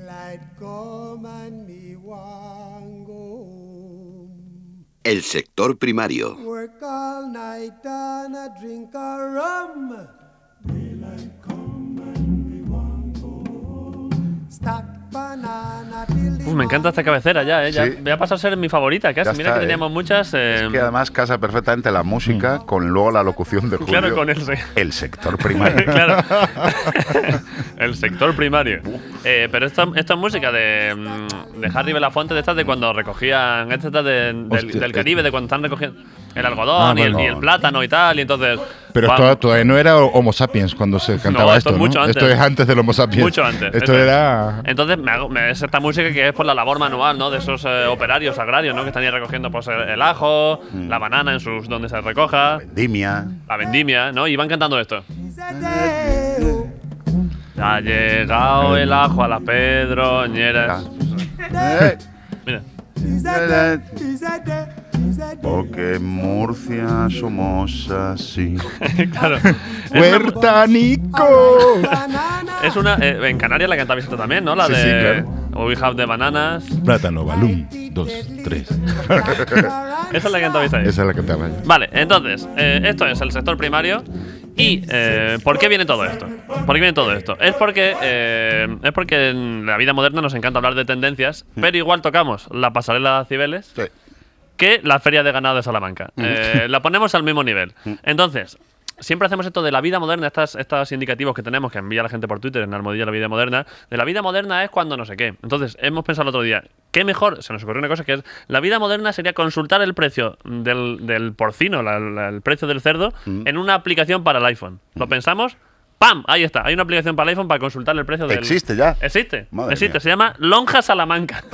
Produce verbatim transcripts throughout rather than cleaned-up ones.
El sector primario. Uf, me encanta esta cabecera ya, ¿eh? Ya Sí. me ha pasado a ser mi favorita casi. Ya Mira está, que ¿eh? teníamos muchas. Eh... Es que además casa perfectamente la música mm. con luego la locución de Julio. Claro, con el, el sector primario. Claro. El sector primario. Eh, pero esto, esto es música de, de Harry Belafonte, de estas de cuando recogían, estas de, del, Hostia, del Caribe, de cuando están recogiendo el algodón ah, y, el, y el plátano y tal, y entonces... Pero esto todavía no era Homo sapiens cuando se cantaba no, esto, esto, ¿no? Mucho antes. Esto es antes del Homo sapiens. Mucho antes. Esto era... Es. Entonces me hago, me, es esta música que es por la labor manual, ¿no? De esos eh, operarios agrarios, ¿no? Que están ahí recogiendo pues, el, el ajo, mm. la banana en sus donde se recoja. La vendimia. La vendimia, ¿no? Y van cantando esto. Ha llegado el ajo a las pedroñeras. Mira. Porque en Murcia somos así. Claro. ¡Huertanico! Es una. Eh, en Canarias la cantabais esto también, ¿no? La sí, de. Sí, claro. We have de bananas. Plátano, balum. Dos, tres. Esa es la que cantabais ahí. Esa es la que cantaba yo. Vale, entonces, eh, esto es el sector primario. ¿Y eh, por qué viene todo esto? ¿Por qué viene todo esto? Es porque, eh, es porque en la vida moderna nos encanta hablar de tendencias, pero igual tocamos la pasarela de Cibeles sí. que la feria de ganado de Salamanca. Eh, la ponemos al mismo nivel. Entonces, siempre hacemos esto de la vida moderna, estas, estos indicativos que tenemos que envía la gente por Twitter en Almohadilla la vida moderna. De la vida moderna es cuando no sé qué. Entonces, hemos pensado el otro día, ¿qué mejor? Se nos ocurrió una cosa que es, la vida moderna sería consultar el precio del, del porcino, la, la, el precio del cerdo, mm. en una aplicación para el iPhone. ¿Lo mm. pensamos? ¡Pam! Ahí está. Hay una aplicación para el iPhone para consultar el precio del... ¿Existe ya? Existe. Madre Existe. Mía. Se llama Lonja Salamanca.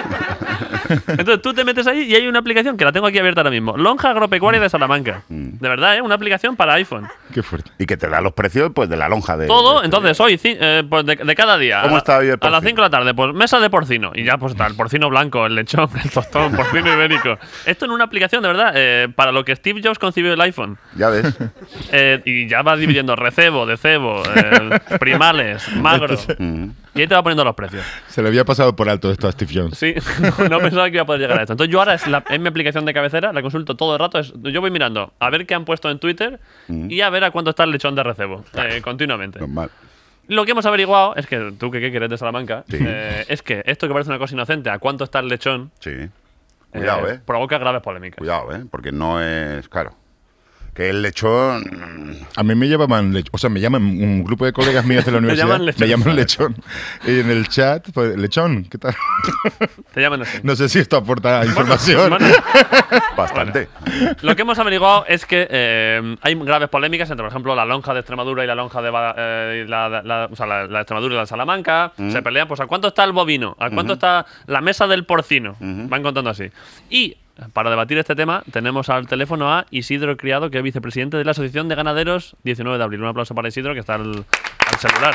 Entonces tú te metes ahí y hay una aplicación que la tengo aquí abierta ahora mismo. Lonja Agropecuaria de Salamanca. Mm. De verdad, ¿eh? Una aplicación para iPhone. Qué fuerte. Y que te da los precios pues de la lonja de... Todo. De entonces hoy, eh, pues de, de cada día. ¿Cómo a, está hoy el porcino? A las cinco de la tarde, pues mesa de porcino. Y ya pues está el porcino blanco, el lechón, el tostón, porcino ibérico. Esto en una aplicación, de verdad, eh, para lo que Steve Jobs concibió el iPhone. Ya ves. Eh, y ya vas dividiendo recebo, decebo, eh, primales, magro. Mm. Y ahí te va poniendo los precios. Se le había pasado por alto esto a Steve Jobs. Sí, no, no pensaba que iba a poder llegar a esto. Entonces yo ahora es, la, es mi aplicación de cabecera, la consulto todo el rato. Es, yo voy mirando a ver qué han puesto en Twitter mm. y a ver a cuánto está el lechón de recebo, eh, continuamente. Normal. Lo que hemos averiguado es que tú que, que eres de Salamanca, sí. eh, es que esto que parece una cosa inocente, a cuánto está el lechón, sí. Cuidado, eh, eh. provoca graves polémicas. Cuidado, eh, porque no es claro. Que el lechón... A mí me llamaban lechón. O sea, me llaman un grupo de colegas míos de la universidad. llaman lechón. Me llaman lechón. Y en el chat, pues, lechón, ¿qué tal? Te llaman así. No sé si esto aporta información. Bueno, bueno. Bastante. Bueno, lo que hemos averiguado es que eh, hay graves polémicas entre, por ejemplo, la lonja de Extremadura y la lonja de eh, la, la, la, o sea, la, la Extremadura y la Salamanca. Mm. Se pelean, pues, ¿a cuánto está el bovino? ¿A cuánto mm-hmm. está la mesa del porcino? Mm-hmm. Van contando así. Y... para debatir este tema, tenemos al teléfono a Isidro Criado, que es vicepresidente de la Asociación de Ganaderos diecinueve de abril. Un aplauso para Isidro, que está al, al celular.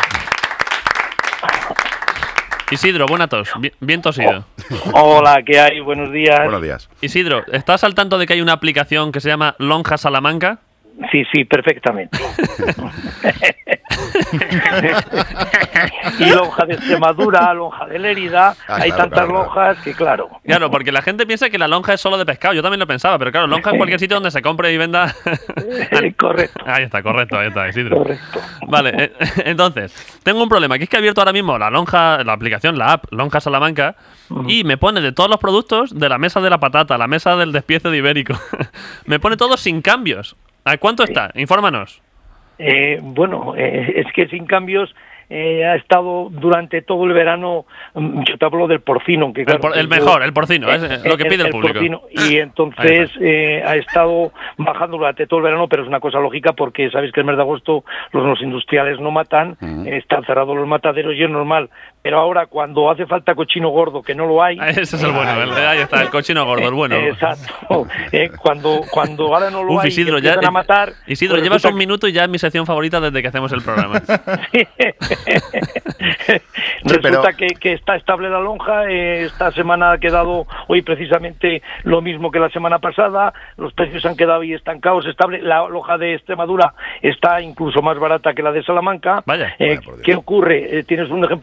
Isidro, buena tos. Bien, bien tosido. Oh. Hola, ¿qué hay? Buenos días. Buenos días. Isidro, ¿estás al tanto de que hay una aplicación que se llama Lonja Salamanca? Sí, sí, perfectamente. Y lonja de Extremadura, lonja de Lérida, ah, hay claro, tantas claro, lonjas claro. que claro. Claro, porque la gente piensa que la lonja es solo de pescado, yo también lo pensaba, pero claro, lonja en cualquier sitio donde se compre y venda. Correcto. Ahí está, correcto, ahí está, Isidro. Correcto. Vale, eh, entonces, tengo un problema, que es que he abierto ahora mismo la lonja, la aplicación, la app Lonja Salamanca, uh-huh. y me pone de todos los productos, de la mesa de la patata, la mesa del despiece de ibérico, me pone todo sin cambios. ¿A cuánto está? Infórmanos. Eh, bueno, eh, es que sin cambios eh, ha estado durante todo el verano. Yo te hablo del porcino, que claro, el, por, el mejor, el porcino, es el, lo que pide el, el público. Porcino, y entonces eh, ha estado bajando durante todo el verano, pero es una cosa lógica porque sabéis que el mes de agosto los, los industriales no matan, uh-huh. eh, están cerrados los mataderos y es normal. Pero ahora cuando hace falta cochino gordo, que no lo hay... Ese es el bueno, el, ahí está, el cochino gordo, el bueno. Exacto. Eh, cuando, cuando ahora no lo Uf, hay Isidro, y ya, a matar... Isidro, pues llevas un que... minuto y ya es mi sección favorita desde que hacemos el programa. Sí. Resulta pero... que, que está estable la lonja, eh, esta semana ha quedado hoy precisamente lo mismo que la semana pasada, los precios han quedado ahí estancados, estable. La lonja de Extremadura está incluso más barata que la de Salamanca. Vaya. Eh, ¿Qué ocurre? Eh, tienes un ejemplo muy claro.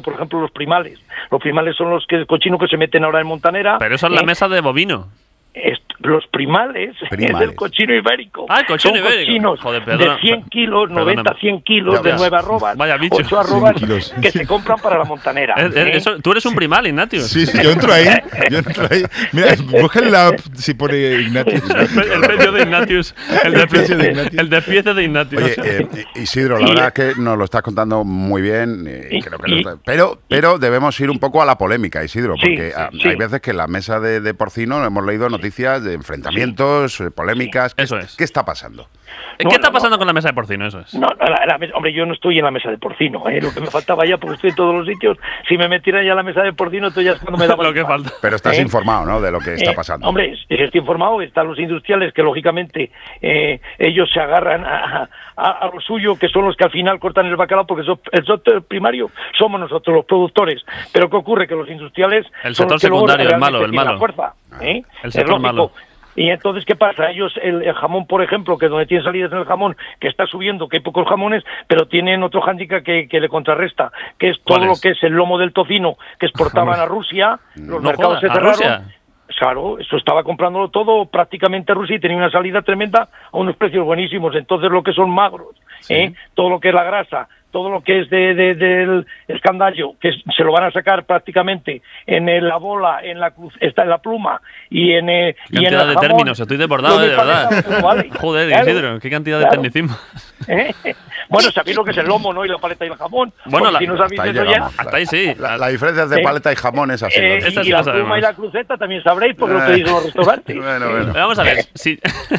ejemplo, por ejemplo, los primales. Los primales son los que el cochino que se meten ahora en Montanera. Pero eso es la ¿eh? mesa de bovino. Est los primales, primales, es el cochino ibérico. Ah, el cochino Son ibérico. cochinos Joder, perdona, de cien kilos, perdóname. noventa, cien kilos, Ya de ves. nueve arrobas, Vaya bicho. ocho arrobas, cien kilos. que se compran para la Montanera. Es- es- ¿eh? eso- tú eres un primal, Ignatius. Sí, sí, yo entro ahí. Yo entro ahí. Mira, busca en la app si pone Ignatius. El pecho de Ignatius. El, El pecho de despiece Ignatius. el despiece de Ignatius. Oye, eh, Isidro, la Y- verdad es que nos lo estás contando muy bien, eh, y Y- creo que y- lo está- pero, pero debemos ir un poco a la polémica, Isidro, Sí, porque ah, sí. hay veces que en la mesa de, de porcino hemos leído noticias de enfrentamientos, eh, polémicas. ¿Qué, Eso es. ¿Qué está pasando? ¿Qué No, está no, pasando con la mesa de porcino? Eso es. No, no, la, la mesa- hombre, yo no estoy en la mesa de porcino, ¿eh? Lo que me faltaba ya, porque estoy en todos los sitios. Si me metiera ya a la mesa de porcino, entonces ya es cuando me daba Lo que falta. Pero estás ¿Eh? informado, ¿no?, de lo que está Eh, pasando. hombre, si estoy informado, están los industriales que lógicamente eh, ellos se agarran a, a, a lo suyo, que son los que al final cortan el bacalao, porque so- el sector primario somos nosotros los productores. Pero ¿qué ocurre? Que los industriales El son sector los que luego secundario, el realmente malo, el tienen la malo. fuerza, ¿eh? El Es sector lógico. malo. Y entonces, ¿qué pasa? Ellos, el, el jamón, por ejemplo, que donde tiene salidas en el jamón, que está subiendo, que hay pocos jamones, pero tienen otro hándicap que, que le contrarresta, que es todo ¿Cuál lo es? que es el lomo del tocino que exportaban a Rusia, los No mercados jodas, se ¿a cerraron. Rusia? Claro, eso estaba comprándolo todo prácticamente Rusia y tenía una salida tremenda a unos precios buenísimos. Entonces, lo que son magros, Sí. ¿eh? todo lo que es la grasa, todo lo que es de, de- del escandallo, que es- se lo van a sacar prácticamente en el- la bola, en la cruz, está en la pluma y en, eh, y en Cantidad el de jamón. términos, estoy desbordado, Lo de mismo verdad. que no vale. Joder, Claro, Isidro, qué cantidad de claro. tecnicismo. ¿Eh? Bueno, sabéis lo que es el lomo, ¿no? Y la paleta y el jamón. Bueno, Porque la- si no sabéis Hasta ahí eso ya... llegamos. Hasta ahí sí. La, la diferencia de Eh, paleta y jamón es así. Eh, ¿no? Esta y sí la la sabemos. pluma y la cruceta también sabréis porque lo pedís en los restaurantes. Bueno, bueno. Vamos a ver. Si...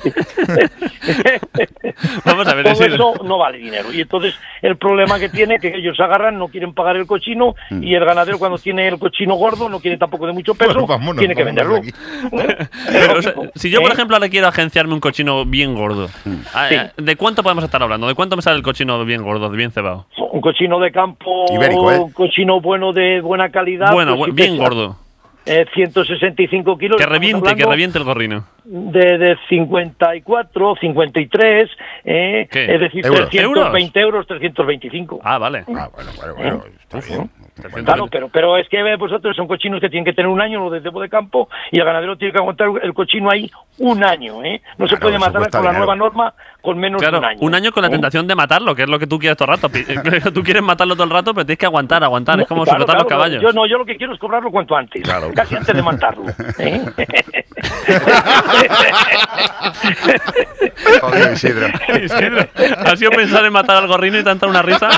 Vamos a ver, Todo Isidro. eso no vale dinero. Y entonces el problema que tiene es que ellos se agarran, no quieren pagar el cochino Mm. y el ganadero cuando tiene el cochino gordo no quiere tampoco de mucho peso, Bueno, vámonos, tiene que vámonos venderlo. de aquí. Pero, o sea, si yo, por ¿Eh? ejemplo, ahora quiero agenciarme un cochino bien gordo, Mm. ah, Sí. ¿de cuánto podemos estar hablando? ¿De cuánto me sale el cochino bien gordo, bien cebado? Un cochino de campo, Ibérico, ¿eh? un cochino bueno de buena calidad. Bueno, pues, bu- sí bien pesa, gordo. eh, ciento sesenta y cinco kilos. Que estamos reviente, que hablando reviente el gorrino. De, de cincuenta y cuatro, cincuenta y tres, eh, ¿Qué? es decir, ¿Euros? trescientos veinte euros, trescientos veinticinco. Ah, vale. Ah, bueno, bueno, bueno, está bien. Claro, pero, pero es que eh, vosotros son cochinos que tienen que tener un año, los de cebo de campo, y el ganadero tiene que aguantar el cochino ahí un año, ¿eh? No se Claro, puede eso matar cuesta con la dinero. nueva norma con menos Claro, de un año. un año con la ¿eh? tentación de matarlo, que es lo que tú quieres todo el rato. Pi- Tú quieres matarlo todo el rato, pero tienes que aguantar, aguantar. Es como Claro, sujetar los claro, caballos. Yo no, yo lo que quiero es cobrarlo cuanto antes, Claro. casi antes de matarlo. ¿eh? Joder, Isidro. Isidro, ¿has sido pensar en matar al gorrino y te ha entrado una risa?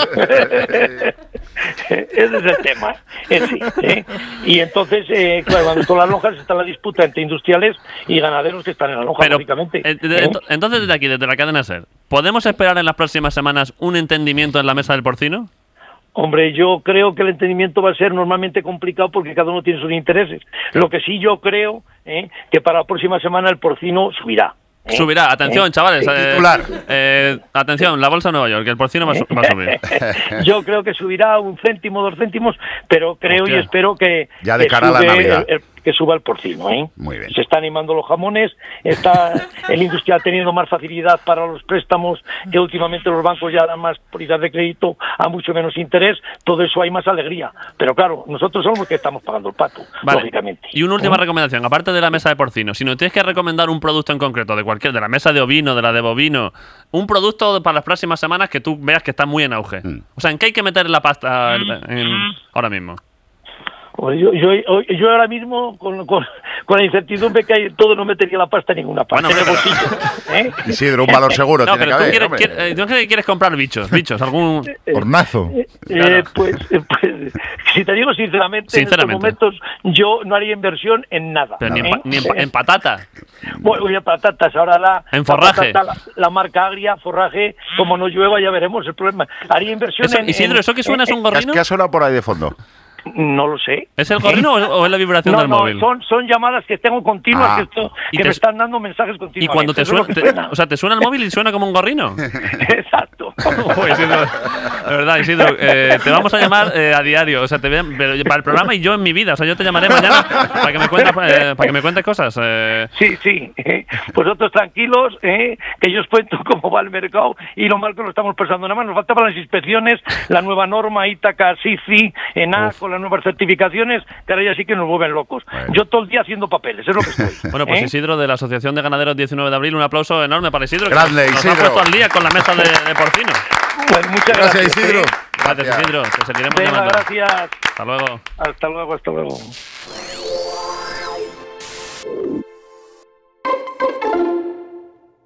Ese es el tema. Ese, ¿eh? Y entonces, eh, claro, cuando son las lonjas está la disputa entre industriales y ganaderos que están en la lonja, Pero, lógicamente. eh, de- ¿eh? ento- entonces, desde aquí, desde la cadena SER, ¿podemos esperar en las próximas semanas un entendimiento en la mesa del porcino? Hombre, yo creo que el entendimiento va a ser normalmente complicado porque cada uno tiene sus intereses. Lo que sí yo creo ¿eh? que para la próxima semana el porcino subirá. ¿eh? Subirá, atención, ¿Eh? chavales. Sí. eh, Titular. eh, atención, la bolsa de Nueva York, el porcino va a, su- va a subir. Yo creo que subirá un céntimo, dos céntimos, pero creo Hostia. y espero que, Ya de que cara a la sube Navidad. el- el- que suba el porcino. ¿eh? Muy bien. Se están animando los jamones, está el industrial teniendo más facilidad para los préstamos, que últimamente los bancos ya dan más prioridad de crédito a mucho menos interés, todo eso hay más alegría. Pero claro, nosotros somos los que estamos pagando el pato, Vale. lógicamente. Y una última ¿Eh? recomendación, aparte de la mesa de porcino, si nos tienes que recomendar un producto en concreto, de cualquier, de la mesa de ovino, de la de bovino, un producto para las próximas semanas que tú veas que está muy en auge. Mm. O sea, ¿en qué hay que meter la pasta en- en- ahora mismo? Pues yo, yo, yo ahora mismo, con, con, con la incertidumbre que hay, todo no metería la pasta en ninguna parte. Bueno, en el pero- bolsillo, ¿eh? Isidro, un valor seguro No, tiene que pero tú haber. quieres, hombre. quieres- eh, tú qué quieres comprar bichos, bichos, algún... Hornazo. Eh, Claro. pues, eh, pues, si te digo sinceramente, Sinceramente. en estos momentos yo no haría inversión en nada. Pero ni, en, ¿eh? pa- ni en pa- en patata. Bueno, oye, patatas, ahora la, En la forraje. patata, la, la marca agria, forraje, como no llueva ya veremos el problema. Haría inversión Eso- en... Isidro, en- ¿eso que suena es un ¿Qué has- gorrino? ¿Qué ha sonado por ahí de fondo? No lo sé. ¿Es el gorrino o es, o es la vibración No, del no, móvil? son, son llamadas que tengo continuas, Ah. que, esto- Y que te- me están dando mensajes Y continuamente. cuando te Eso es lo suena, que te- suena. o sea, te suena el móvil y suena como un gorrino. Exacto. Uy, Isidro, de verdad, Isidro, eh, te vamos a llamar eh, a diario, o sea, te voy a- pero para el programa y yo en mi vida, o sea, yo te llamaré mañana para que me cuentes, eh, para que me cuentes cosas. eh. Sí, sí. eh, Vosotros tranquilos, eh, que yo os cuento cómo va el mercado y lo mal que lo estamos pensando. Nada más nos falta para las inspecciones la nueva norma Ítaca, SICI, ENA, con las nuevas certificaciones, que ahora ya sí que nos vuelven locos. Bueno. Yo todo el día haciendo papeles, es lo que estoy. Bueno, pues ¿eh? Isidro de la Asociación de Ganaderos diecinueve de abril, un aplauso enorme para Isidro. que Grande, nos Isidro. ha puesto al día con la mesa de, de porcino. Pues muchas Gracias, gracias. Isidro. ¿eh? Gracias, Gracias. Isidro, te seguiremos Venga, llamando. gracias. Hasta luego. Hasta luego, hasta luego.